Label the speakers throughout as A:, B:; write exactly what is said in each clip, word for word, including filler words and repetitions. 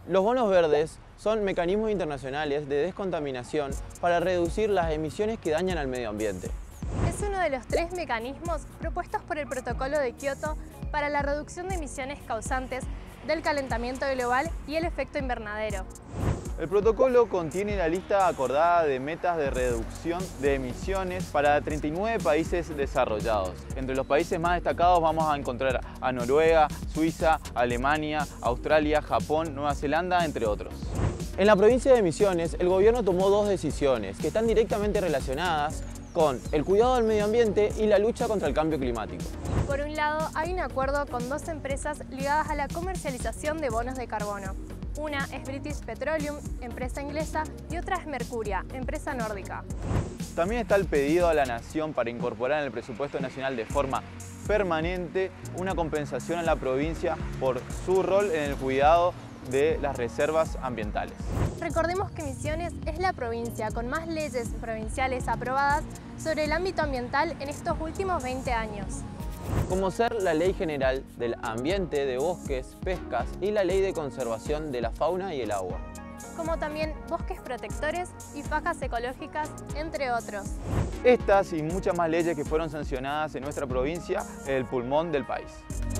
A: Los bonos verdes son mecanismos internacionales de descontaminación para reducir las emisiones que dañan al medio ambiente.
B: Es uno de los tres mecanismos propuestos por el Protocolo de Kioto para la reducción de emisiones causantes del calentamiento global y el efecto invernadero.
C: El protocolo contiene la lista acordada de metas de reducción de emisiones para treinta y nueve países desarrollados. Entre los países más destacados vamos a encontrar a Noruega, Suiza, Alemania, Australia, Japón, Nueva Zelanda, entre otros.
A: En la provincia de Misiones, el gobierno tomó dos decisiones que están directamente relacionadas con el cuidado del medio ambiente y la lucha contra el cambio climático.
B: Por un lado, hay un acuerdo con dos empresas ligadas a la comercialización de bonos de carbono. Una es British Petroleum, empresa inglesa, y otra es Mercuria, empresa nórdica.
C: También está el pedido a la Nación para incorporar en el presupuesto nacional de forma permanente una compensación a la provincia por su rol en el cuidado de las reservas ambientales.
B: Recordemos que Misiones es la provincia con más leyes provinciales aprobadas sobre el ámbito ambiental en estos últimos veinte años.
A: Como ser la Ley General del Ambiente, de Bosques, Pescas y la Ley de Conservación de la Fauna y el Agua.
B: Como también bosques protectores y fajas ecológicas, entre otros.
C: Estas y muchas más leyes que fueron sancionadas en nuestra provincia, el pulmón del país.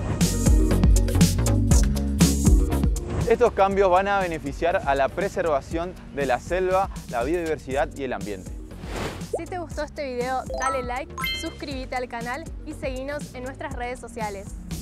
C: Estos cambios van a beneficiar a la preservación de la selva, la biodiversidad y el ambiente.
B: Si te gustó este video, dale like, suscríbete al canal y seguinos en nuestras redes sociales.